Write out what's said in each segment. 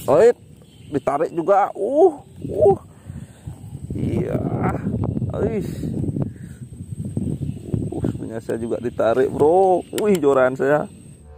Oh, ditarik juga. Iya. Punya saya juga ditarik, bro. Wih, joran saya.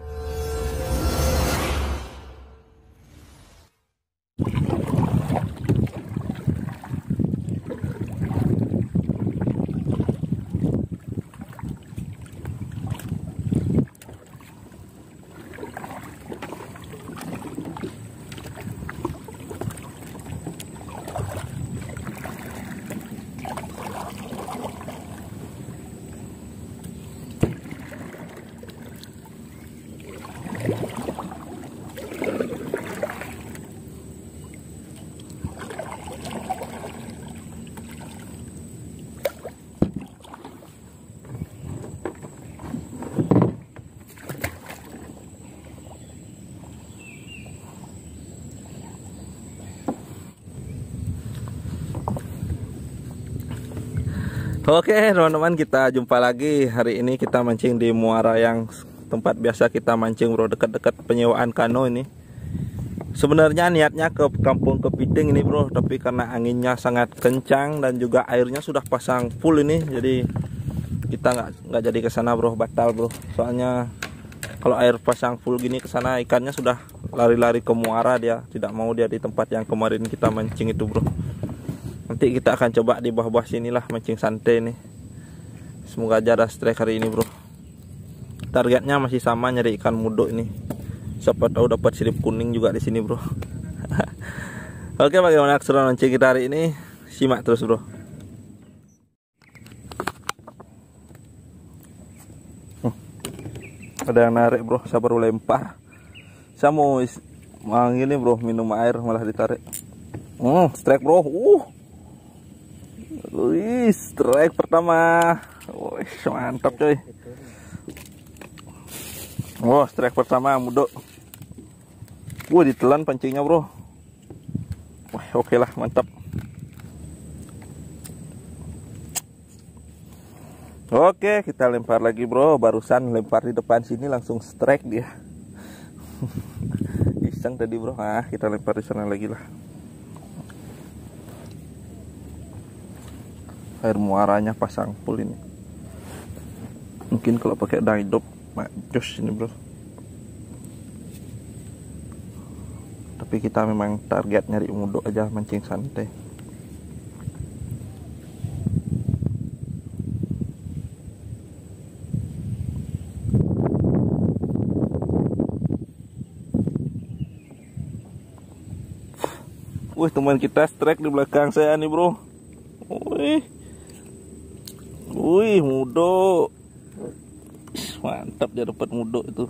Oke teman-teman, kita jumpa lagi. Hari ini kita mancing di muara yang tempat biasa kita mancing, bro, dekat-dekat penyewaan kano ini. Sebenarnya niatnya ke kampung Kepiting ini, bro, tapi karena anginnya sangat kencang dan juga airnya sudah pasang full ini, jadi kita nggak jadi ke sana, bro, batal, bro. Soalnya kalau air pasang full gini ke sana, ikannya sudah lari-lari ke muara, dia tidak mau dia di tempat yang kemarin kita mancing itu, bro. Nanti kita akan coba di bawah-bawah sinilah mancing santai nih. Semoga aja ada strike hari ini, bro. Targetnya masih sama, nyari ikan mudok ini. Siapa tahu dapat sirip kuning juga di sini, bro. Oke, bagaimana keseruan mancing kita hari ini? Simak terus, bro. Ada yang narik, bro. Saya baru lempar. Saya mau ini, bro, minum air malah ditarik. Strike, bro. Wih, strike pertama. Wih, mantap, coy. Strike pertama mudok. Ditelan pancingnya, bro. Wah, oke lah, mantap. Oke, kita lempar lagi, bro. Barusan lempar di depan sini langsung strike dia. Iseng tadi, bro. Kita lempar di sana lagi lah. Air muaranya pasang full ini. Mungkin kalau pakai daidop jos ini, bro. Tapi kita memang target nyari mudok aja, mancing santai. Wih, teman kita strike di belakang saya nih, bro. Wih, mudok. Mantap, dia dapat mudok itu.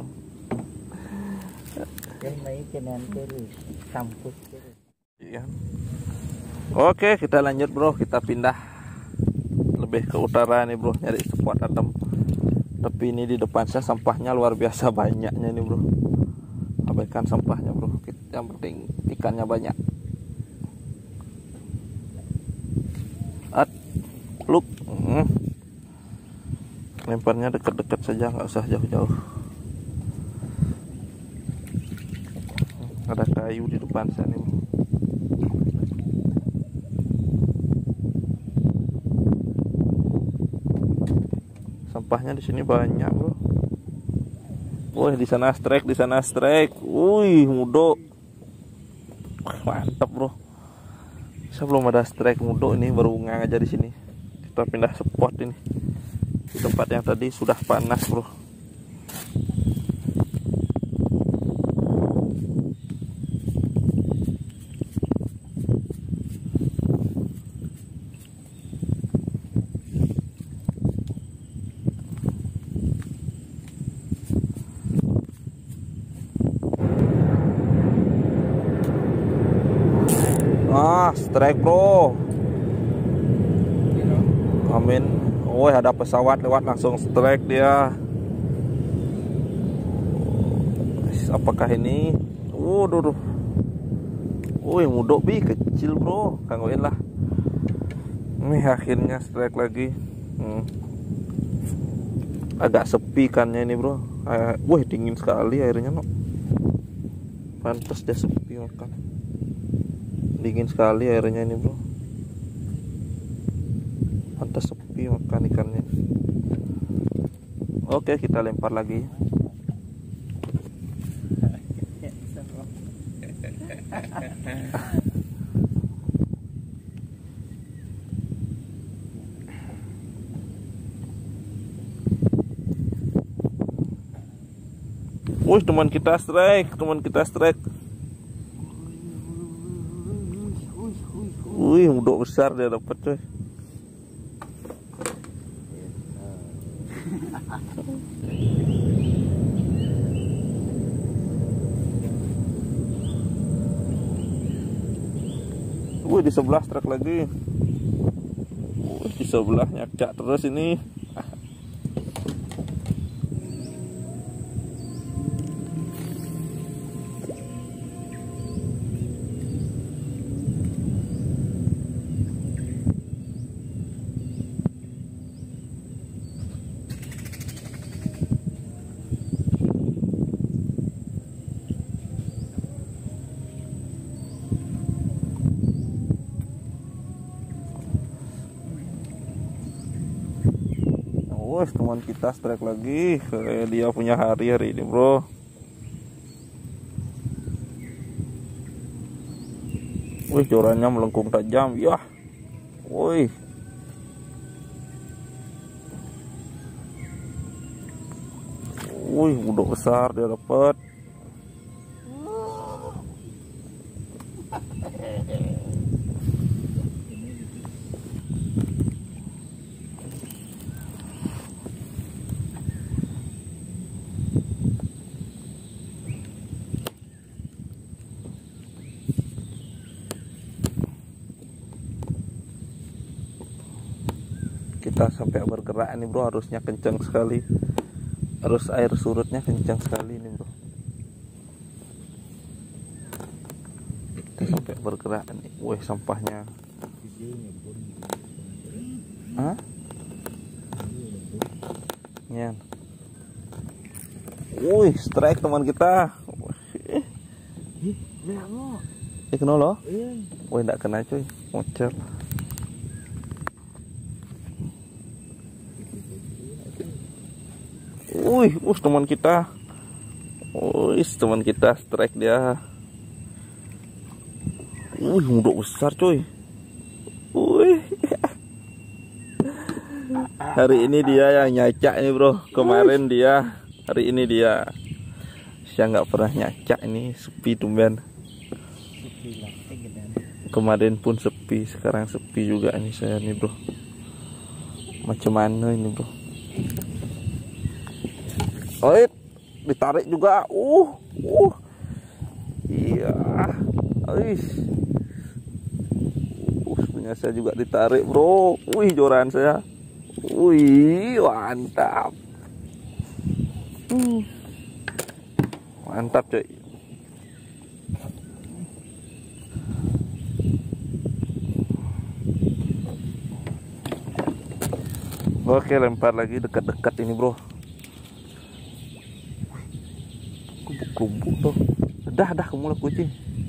Iya. Oke, kita lanjut, bro. Kita pindah lebih ke utara nih, bro, nyari spot adem. Tapi ini di depan saya sampahnya luar biasa banyaknya nih, bro. Abaikan sampahnya, bro. Yang penting ikannya banyak. Look. Lemparnya dekat-dekat saja, nggak usah jauh-jauh. Ada kayu di depan sana nih. Sampahnya di sini banyak, bro. Wih, di sana strike, di sana strike. Wih, mudok. Mantap, bro. Saya belum ada strike mudok ini, baru ngang aja di sini. Kita pindah spot ini. Di tempat yang tadi sudah panas, bro. Strike, bro. Amin. Oh, ada pesawat lewat langsung strike dia. Apakah ini? Duh. Mudok bi kecil, bro. Gangguin lah. Nih akhirnya strike lagi. Agak sepi ikannya ini, bro. Dingin sekali airnya, no. Pantas dia sepi makan. Dingin sekali airnya ini bro. Pantas sepi makan ikannya. Oke, kita lempar lagi. Wih, teman kita strike. Wih, uduk besar dia dapat coy. Wih, di sebelah strike lagi. Wih, di sebelah nyacak terus ini. Wih, teman kita strike lagi. Kayak dia punya hari ini bro. Wih, jorannya melengkung tajam. Yah. Wih. Wih, udah besar dia dapat. Kita sampai bergerak nih bro, harusnya kencang sekali, arus air surutnya kencang sekali nih bro. Kita sampai bergerak nih. Wih, sampahnya. Hah? Ya. Wih, strike teman kita. Kena loh. Wih, enggak kena cuy, ngocor. Wih, teman kita. Wih, teman kita strike dia. Wih, udah besar cuy. Wih. Hari ini dia yang nyacak nih bro. Kemarin dia, hari ini dia. Saya nggak pernah nyacak ini, sepi tumben. Kemarin pun sepi, sekarang sepi juga nih saya nih bro. Macam mana ini bro? Oh, ditarik juga. Iya. Punya saya juga ditarik bro. Wih, joran saya. Wih, mantap. Mantap coy. Oke, lempar lagi dekat-dekat ini bro. Kubuk tuh. Dah kemula kucing.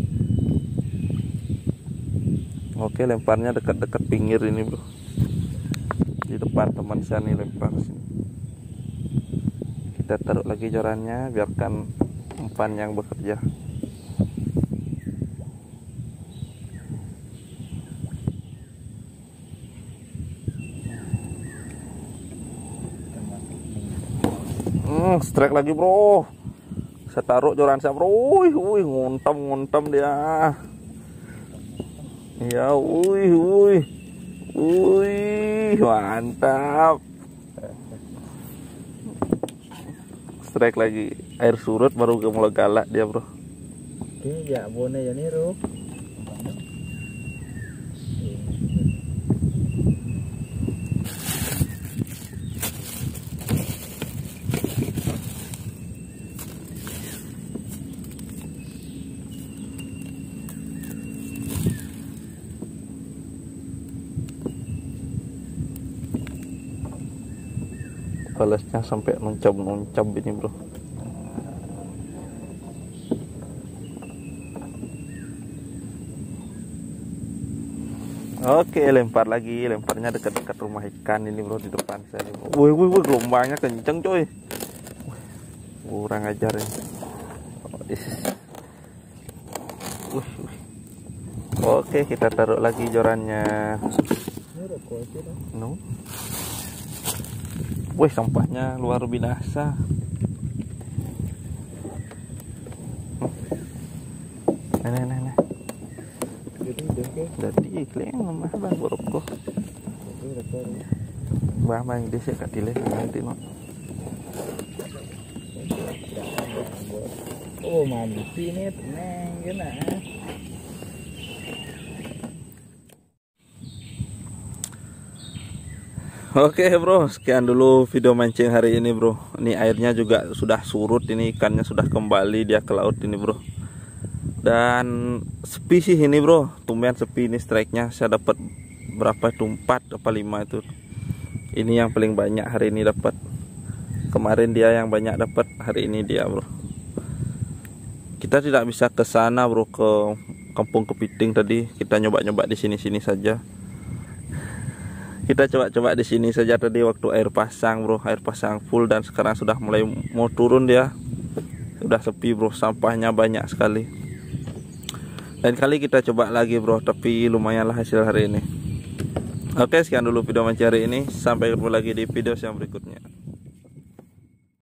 Oke, lemparnya dekat-dekat pinggir ini bro. Di depan teman saya nih lempar sini. Kita taruh lagi jorannya, biarkan umpan yang bekerja. Strike lagi bro. Saya taruh joran saya bro. Wih, ngontam dia. Ya, wih, mantap. Strike lagi. Air surut baru mulai galak dia bro. Oke, ya boleh ya niru. Balasnya sampai nuncap ini bro. Oke, lempar lagi, lemparnya dekat-dekat rumah ikan ini bro, di depan saya. Wih, gelombangnya kenceng coy. Kurang ajar ini. Oke, kita taruh lagi jorannya. No. Wih, sampahnya luar biasa. Nah. Jadi iklim mah bang buruk kok. Bang di sini katile nanti no. Oh mandi nih neng gana. Oke bro, sekian dulu video mancing hari ini bro. Ini airnya juga sudah surut, ini ikannya sudah kembali dia ke laut ini bro. Dan sepi sih ini bro, tumben sepi ini strike-nya. Saya dapat berapa itu, 4 apa 5 itu. Ini yang paling banyak hari ini dapat. Kemarin dia yang banyak dapat, hari ini dia bro. Kita tidak bisa ke sana bro, ke Kampung Kepiting tadi. Kita nyoba-nyoba di sini-sini saja. Kita coba-coba di sini saja tadi waktu air pasang bro, air pasang full, dan sekarang sudah mulai mau turun dia. Sudah sepi bro, sampahnya banyak sekali. Lain kali kita coba lagi bro, tapi lumayanlah hasil hari ini. Oke, sekian dulu video mancing hari ini. Sampai ketemu lagi di video yang berikutnya.